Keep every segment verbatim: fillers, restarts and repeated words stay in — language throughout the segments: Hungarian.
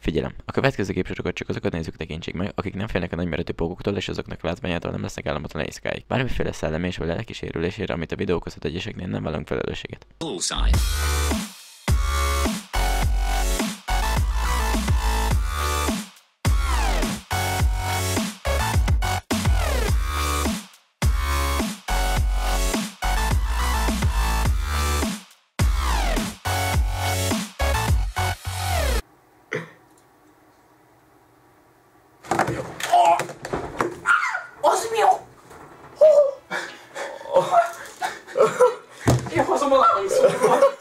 Figyelem, a következő képsorokat csak azokat nézzük tekintség meg, akik nem félnek a nagyméretű pókoktól és azoknak látványától nem lesznek álmatlan éjszakáig. Bármiféle szellemi és vagy lelki sérülésére, amit a videó okozhat egyeseknél, nem vállalunk felelősséget. Az mi a... Én hozom a lángszóval.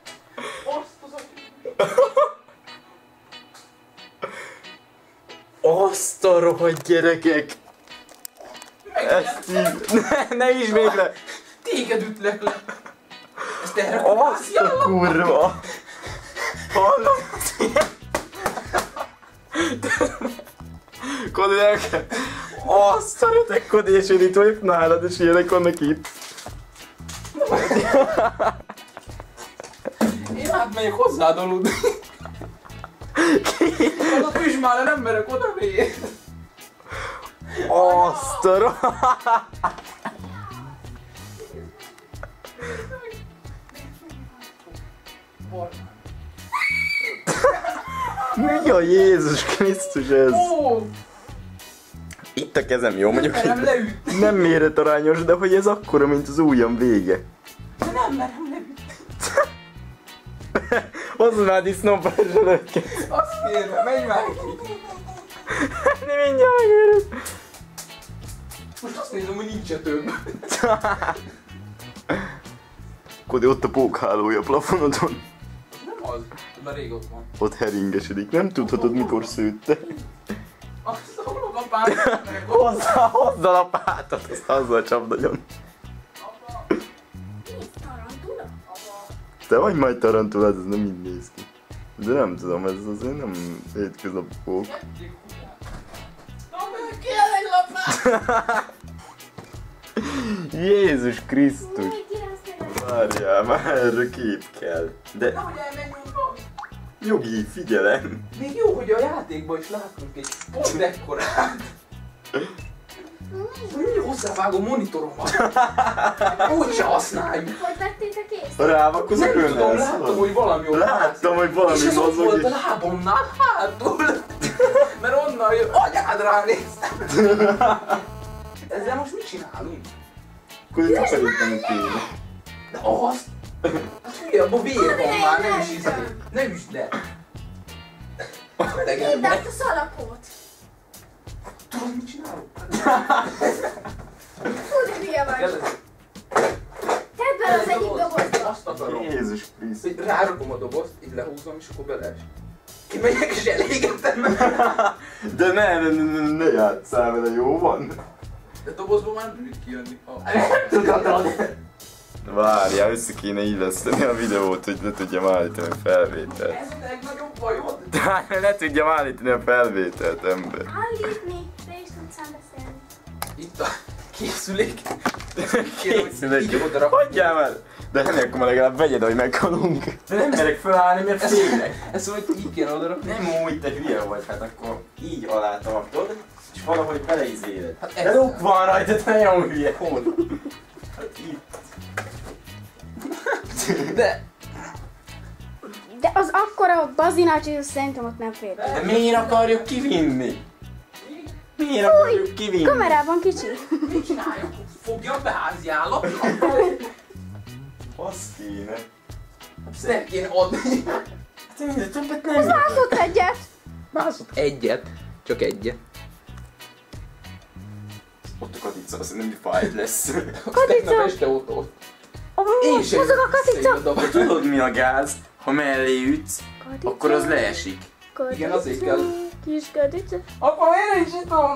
Azt a rohadt gyerekek! Ezt így... Ne, ne ismétl le! Téged ütlek le. Ezt erre Azt a kurva! Hallod? Kodi, nekem... Azt a retek, Kodi, és én itt vagyok nálad, és ilyenek vannak itt. Én átmegyek hozzád aludni. Az a tüzsmára nem merek oda még. Azt a rohadt... Mi a Jézus Krisztus ez? Ó! Itt a kezem, jó? Mondjuk merem leütni. nem méretarányos, de hogy ez akkora, mint az ujjam vége. De nem merem leütni. Hozd már disznóperzselőket! Azt kérem, menj már ki. Nem mindjárt megőröd! Most azt nézem, hogy nincs több. Kodi, ott a pókhálója a plafonodon. Nem az, már rég ott van. Ott heringesedik, nem tudhatod mikor szőtte. Azt a lapátot meg ott. Hozzá, hozd a lapátot, azt azzal csapd nagyon. Apa. Tarantula? Apa. Te vagy majd tarantulát, ez nem így néz ki. De nem tudom, ez azért nem hétköznapi pók. Na meg kell egy lapát! Jézus Krisztus! Úgy kiráztál. Várjál, már erre kép kell. De Nehogy elmenjünk onnan. Jogi, figyelem! Még jó, hogy a játékban is látunk egy pont ekkorát. Mindig hozzávágom monitoromat. Úgy se használjuk. Hogy vettétek észre? Ha rávakozok Nem tudom, önnel, láttam, hogy valami ott Láttam, hogy valami és ez ott mozog volt a és... lábomnál hátul. Mert onnan jön, anyád ránéztem. Ezzel most mit csinálunk? Akkor itt takarítani kéne. De azt... Hát hülye, abban vér van már, nem is izé. Ne üsd le. Édd át a szalapot. Tudod, mit csinálok? Fú, de hülye vagy. Tedd bele az egyik dobozba. Azt akarom. Jézus Krisztus. Hogy rárakom a dobozt, így lehúzom, és akkor belees. Kimegyek és elégetem. De ne, ne, ne, ne, ne játsszál vele, jó van? De dobozból már nem tudjuk kijönni. Tudod, Várjál, össze kéne illeszteni a videót, hogy le tudjam állítani a felvételt. ez a legnagyobb bajod. De le tudjam állítani a felvételt, ember. Állítni. Te is tudsz ám beszélni. Itt a készülék. Készülék. Így oda rakom. Hagyjál már! De ennek akkor legalább vegyed, hogy meghalunk. De nem merek fölállni, mert Ezt- félek. Ezt szóval, hogy így kéne oda rakni. Nem úgy, te hülye vagy, hát akkor így alá tartod, és valahogy beleizéled. Hát De ez- luk van rajta, te nagyon hülye. Hol? Hát itt. De... De az akkora bazinács, szerintem ott nem fér. De miért akarjuk kivinni? Miért akarjuk kivinni? Kamerában kicsi. Mit csináljuk? Fogja be házi állat? Az kéne. Ezt nem kéne adni. Hát minden többet nem. Az mászott egyet. Mászott egyet. Csak egyet. Ott a katica, azt nem fájt lesz. Tegnap este óta ott. Ó, sem mozog a katica. összejöttem. Tudod mi a gáz? Ha mellé ütsz, akkor az leesik. Kadica, Igen, azért kell. Kis kadica. Apa, én is itom!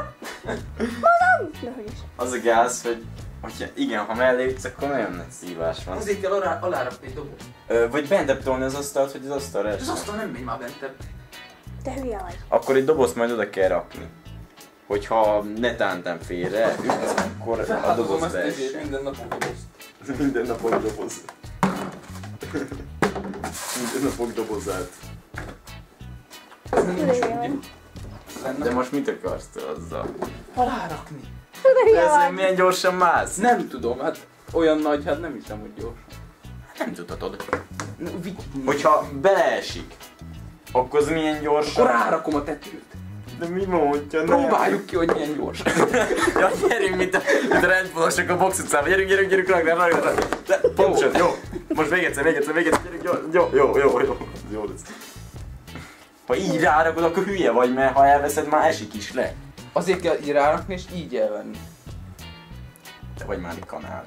De hogy is. Az a gáz, hogy hogyha igen, ha mellé ütsz, akkor nagyon nagy szívás van. Azért kell alá, alárakni egy dobozt. Ö, vagy bentebb tolni az asztalt, hogy az asztalra Az esik. asztal nem megy már bentebb. Te hülye vagy. Akkor egy dobozt majd oda kell rakni. Hogyha netántán félre ütsz, akkor a Feláldozom doboz ezt ezért beessen. minden nap a dobozt. Minden napok doboz. Minden napok dobozát. Ez nincs Hülye úgy. vagy. Lenne. De most mit akarsz te azzal? Alárakni. Hülye Ez vagy. milyen gyorsan mász? Nem tudom, hát olyan nagy, hát nem hiszem, hogy gyors. Nem tudhatod. Vi- Hogyha beleesik, akkor az milyen gyorsan? Akkor rárakom a tetőt. De mi mondja? Próbáljuk ki, hogy milyen gyors. Ja, gyerünk, mint a, mint a Red Bullosok a box utcában. Gyerünk, gyerünk, gyerünk, ragd, ragd, ragd. Pontosan, jó. Most még egyszer, még egyszer, még egyszer, gyerünk, jó, jó, jó, jó, jó. Jó lesz. Ha így rárakod, akkor hülye vagy, mert ha elveszed, már esik is le. Azért kell így rárakni és így elvenni. Te vagy már egy kanál.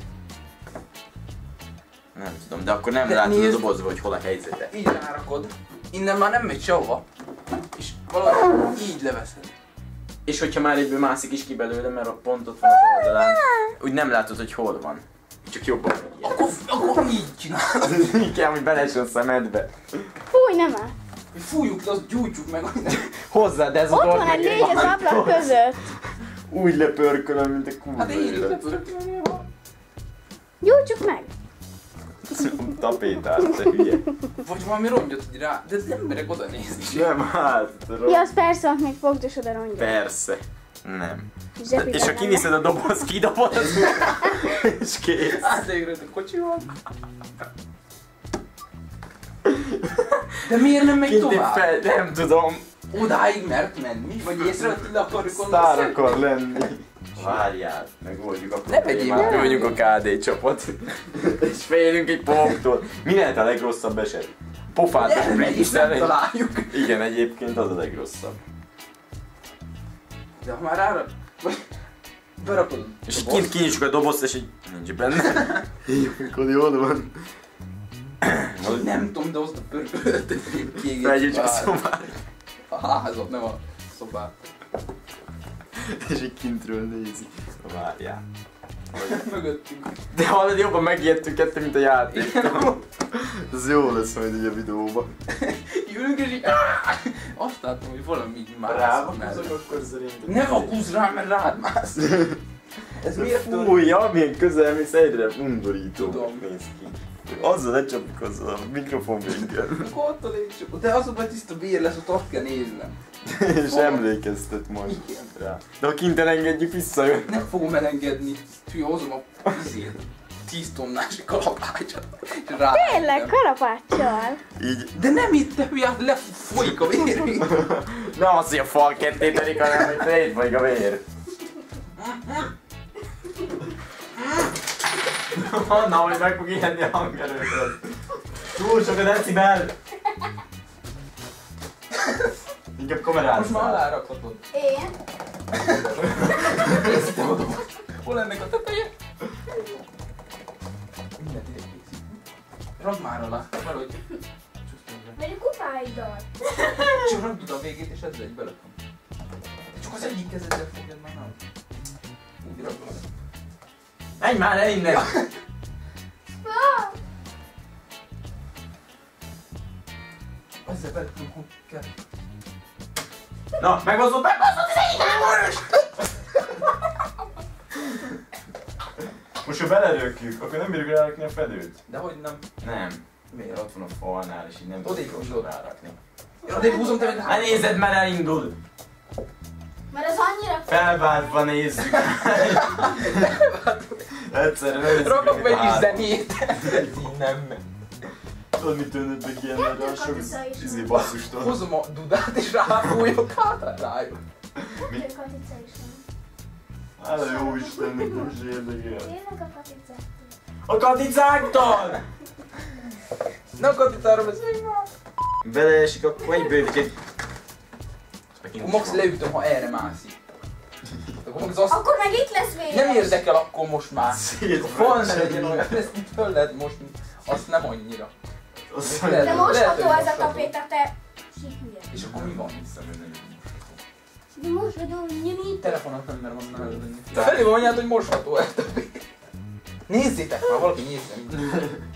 Nem tudom, de akkor nem De látod a nézd. dobozba, hogy hol a helyzete. Így rárakod. Innen már nem megy sehova. És valahogy így leveszed. És hogyha már egyből mászik is ki belőle, mert a pont ott van az oldalán, úgy nem látod, hogy hol van. Csak jobban megy. Akkor, akkor így csinálod. Így kell, hogy belesön a szemedbe. Fúj, nem áll. Hogy fújjuk le, azt gyújtsuk meg. Hozzá, de ez Ott van egy légy az ablak között. Úgy lepörkölöm, mint a kurva. Hát én élet. lepörkölni. Gyújtsuk meg. Tapétát, te hülye. Vagy valami rongyot így rá. De nem merek oda nézni. Nem, hát. Ja, az persze, ott még fogd és oda rongyol. Persze. Nem. Zsebében És ha nem kiviszed a doboz, kidobod az és kész. Átégről a kocsival. De miért nem megy Kint egy tovább? fel, nem tudom. Odáig mert menni? Vagy észrevett, hogy le akarjuk onnan Sztár szedni? akar lenni. Várjál, megoldjuk a Ne vegyél problémát. már. Mi vagyunk a ká dé csapat. És félünk egy póktól. Mi lehet a legrosszabb eset? Pofát Elmegy és nem Isten, találjuk. igen, egyébként az a legrosszabb. De ha már ára... Vagy... Berakod. És így kint kinyitjuk a dobozt, és így nincs benne. Jó, akkor jól van. Nem tudom, de azt a pörköltet kiégít. Felgyújtjuk a szobát. A házat, nem a szobát. És így kintről nézi. Várjál. Mögöttünk. De hallod, jobban megijedtünk kettő, mint a játéktól. Ez jó lesz majd így a videóban. Ülünk és így... áh! Azt látom, hogy valami így mász. Rávakozok, akkor szerintem. Ne vakulsz rá, mert rád mász. Ez miért tud? Fúj, ja, milyen közel mész, egyre undorító Tudom. néz ki. Azzal lecsapjuk azzal a mikrofonvénkkel. Akkor ott a lépcső. De az a tiszta bér lesz, ott azt kell néznem. És emlékeztet majd Igen. rá. De ha kint elengedjük, visszajön. Nem fogom elengedni. Hülye, hozom a izét. tíz tonnás kalapácsot. És rá. Tényleg, kalapáccsal. Így. De nem itt, te hülye, hát lefolyik a vérünk. Nem az, hogy a fal ketté telik, hanem hogy fejét vagy a vér. Anna, hogy meg fog ijedni a hangerőtől. Túl sok a decibel. Inkább kamerázz. Most már alárakhatod. Én? Készítem a dobot. Hol ennek a teteje? Mindent ide készít. Ragd már alá, valahogy. Vagy a kupáiddal. Csak ragd oda a végét és ezzel egy belekom. Csak az egyik kezeddel fogod már nem. Úgy ragd oda. Menj már el innen! Ezzel belekom, hogy kell. Na, megbazott, megbazott az egyik! Most ha belerökjük, akkor nem bírjuk rárakni a fedőt. De hogy nem? Nem. Miért? Ott van a falnál, és így nem Odébb tudjuk húzod. rárakni. Én odébb húzom, te meg Ne nézed, mert elindul! Mert az annyira... Felváltva nézzük. Egyszerre ne nézzük. Rakok meg is három. zenét. Ez így nem megy. Tudod, mit tűnök meg ilyen erre a sok Katica is izé van. basszustól. Hozom a dudát és ráfújok, hát rájuk. Mi? Katica is van. Hála jó Istennek, nem is érdekel. Tényleg a katicát. A katicáktól! Nem katitáról beszéljünk már. Beleesik, akkor egy bővítség. Akkor max leütöm, ha erre mászik. Akkor max azt... Akkor meg itt lesz véres. Nem érdekel akkor most már. Szét Hol ne legyen olyan, ezt itt föl lehet mosni. Azt nem annyira. Azt Lehet- De mondja, mosható lehet, hogy ez a mosható. tapéta, te... Hülye. És akkor mi van? De mosható, nyomít. Telefonat nem mer van nálad lenni. Te felé mondját, hogy mosható ez a Nézzétek már, valaki nézzen.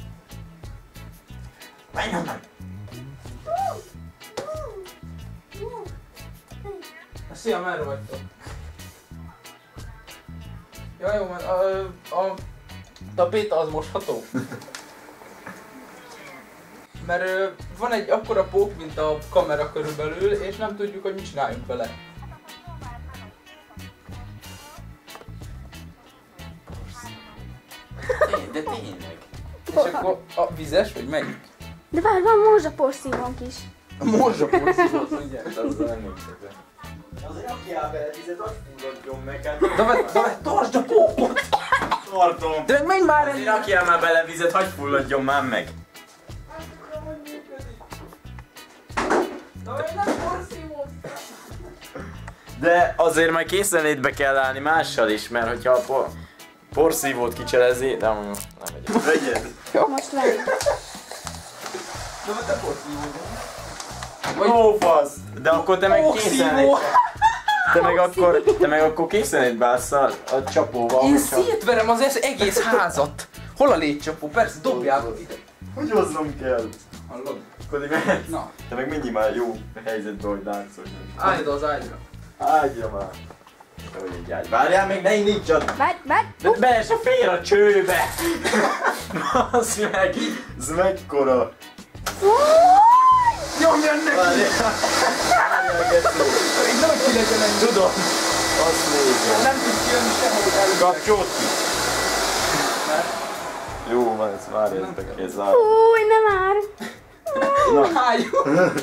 menj onnan! Na szia, merre vagytok? Ja, jó, mert a, a tapéta az mosható? Mert ö, van egy akkora pók, mint a kamera körülbelül, és nem tudjuk, hogy mit csináljunk vele. De tényleg. És akkor a vizes, vagy melyik? De várj, van morzsaporszívónk is. A morzsaport mondják. Azzal nem értek. Azért rakjál bele vizet, hogy fulladjon meg. De várj, de várj, tartsd a pókot! Tartom. De meg menj már Azért el! rakjál már bele vizet, hogy fulladjon már meg. De még nem porszívót! De azért majd készenlétbe kell állni mással is, mert hogyha a por porszívót kicselezi, de nem megyek. Vegyed. Most várj. De mert te porszívót. Ó, fasz! De akkor te meg Porszívó. készenlétbe. Te meg akkor, te meg akkor készenlétbe állsz a, a csapóval. Én hogyha- szétverem az ez- egész házat! Hol a légycsapó? Persze, dobjátok ide! Hogy hoznom kell? Hallod? Kodi mehetsz? Na, Te meg mindig már jó helyzetben, hogy láncolj. állj oda az ágyra. Ágyja már. Te vagy egy ágy. Várjál még, ne indítsad! Várj, várj. De be se fér a csőbe! Basz meg! Ez mekkora! Nyomjan neki! Várjál! Várjál, Geci! Így nem ki legyen ennyi. Tudom! Azt nézem. Nem tud kijönni sehogy előre. Kapcsolt ki! Jó van, ez várj, ez be kell zárni. Fúj, nem már. Álljuk!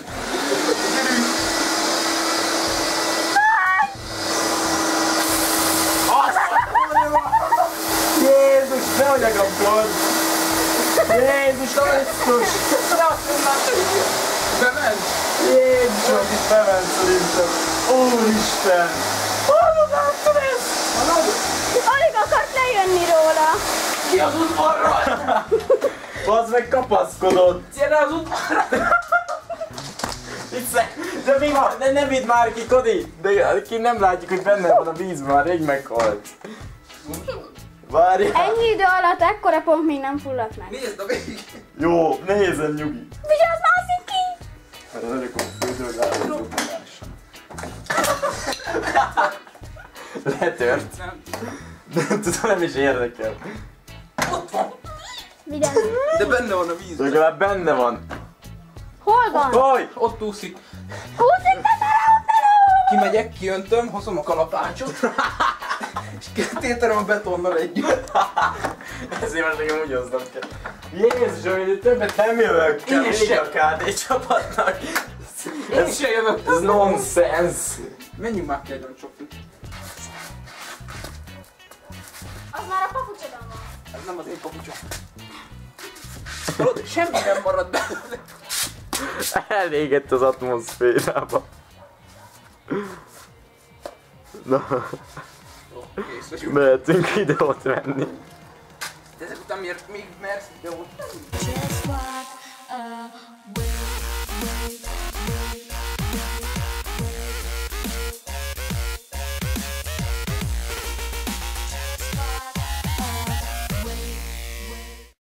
Jézus, nehogy a kapcsolt! Jézus, Krisztus! Bement! Jézus, itt bement szerintem! Úristen! Hallod, látod ezt? Alig akart lejönni róla. Ki az udvarra? Bazd meg, kapaszkodott! Gyere az udvarra! Itt sze- De mi van? Ne, ne vidd már ki, Kodi! De ki nem látjuk, hogy benne van a vízben, már rég meghalt. Várjál! Ennyi idő alatt ekkora pont még nem fulladt meg. Nézd a végig! Jó, nézem, nyugi! Vigyázz, mászik ki! Mert az örök a fődől látom. Letört. Nem. Nem tudom, nem is érdekel. Ott van! Vigyázz. De benne van a vízben. Legalább benne van. Hol van? Hoj! Ott úszik. Húzzuk be vele, Kimegyek, kiöntöm, hozom a kalapácsot. És téterem a betonnal együtt. Ezért most nekem úgy hoznom kell. Jézus, hogy többet nem jövök. Én Még sem. a ká dé csapatnak. Én sem jövök. Ez nonsense. Menjünk már ki egy csoki. Az már a papucsodon van. Ez nem az én papucsom. Hallod, semmi nem marad belőle. Elégett az atmoszférába. Na, Kész vagyunk. mehetünk videót venni. De ezek után miért még mersz videót? Just walk